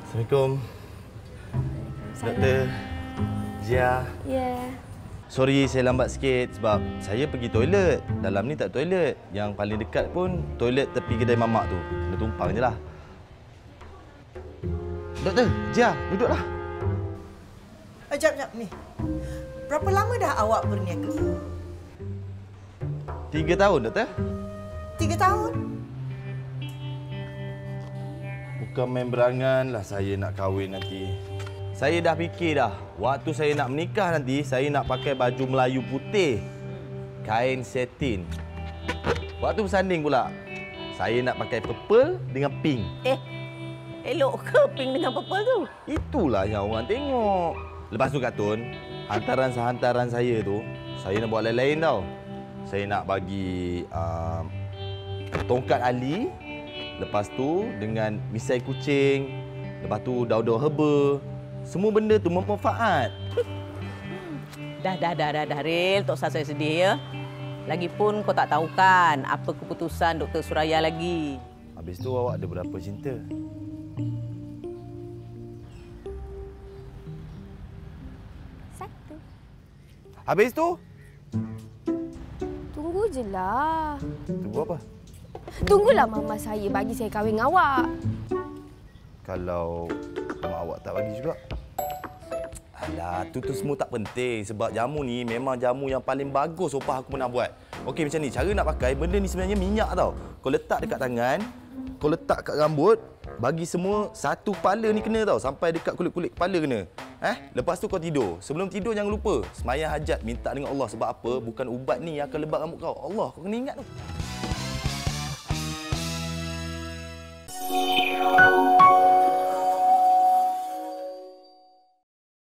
Assalamualaikum. Doktor. Jia. Ya. Sorry saya lambat sikit sebab saya pergi toilet. Dalam ni tak toilet. Yang paling dekat pun toilet tepi kedai mamak tu. Kena tumpang je lah. Doktor, Jia, duduklah. Jap. Ni. Berapa lama dah awak berniaga? 3 tahun, Doktor. 3 tahun? Bukan main berangan lah saya nak kahwin nanti. Saya dah fikir dah. Waktu saya nak menikah nanti, saya nak pakai baju Melayu putih. Kain satin. Waktu bersanding pula, saya nak pakai purple dengan pink. Elok ke pink dengan purple tu? Itulah yang orang tengok. Lepas tu Kak Tun, hantaran saya tu, saya nak buat lain-lain tau. Saya nak bagi tongkat Ali. Lepas tu dengan misai kucing. Lepas tu daun-daun herba. Semua benda tu bermanfaat. Dah, Ril. Tak usah saya sedih, ya. Lagipun kau tak tahu kan apa keputusan Dr. Suraya lagi. Habis tu awak ada berapa cinta? Satu. Habis tu? Tunggu je lah. Tunggu apa? Tunggulah mama saya bagi saya kahwin dengan awak. Kalau mak awak tak bagi juga. Alah, tu semua tak penting. Sebab jamu ni memang jamu yang paling bagus opah aku pernah buat. Okey, macam ni. Cara nak pakai, benda ni sebenarnya minyak tau. Kau letak dekat tangan, kau letak kat rambut, bagi semua satu kepala ni kena tau. Sampai dekat kulit-kulit kepala kena. Lepas tu kau tidur. Sebelum tidur jangan lupa. Sembahyang hajat, minta dengan Allah. Sebab apa? Bukan ubat ni yang akan lebat rambut kau. Allah, kau kena ingat tu.